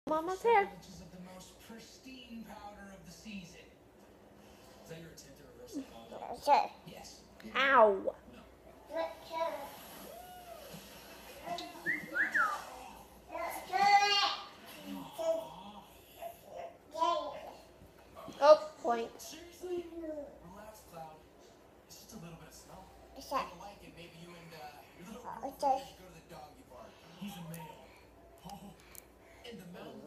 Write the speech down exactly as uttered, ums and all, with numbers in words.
Mama's here. Ounces of the most pristine powder of the season. Is that your attempt to reverse the fall? Sure. Yes. Ow. No. Oh, point. Seriously? Relax, Cloud. It's just a little bit of snow. What's If that? you like it, maybe you and uh, your little Uh, girlfriend okay. should go to the doggy park. He's a male. Oh, in the mountains.